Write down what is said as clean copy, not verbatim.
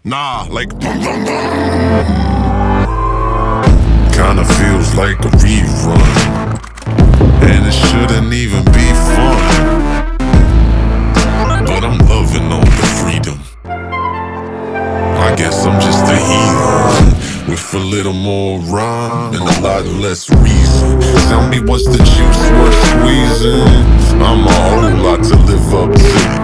Nah, like kinda feels like a rerun, and it shouldn't even be fun, but I'm loving all the freedom. I guess I'm just a heathen with a little more rhyme and a lot less reason. Tell me what's the juice worth squeezing? I'm a whole lot to live up to.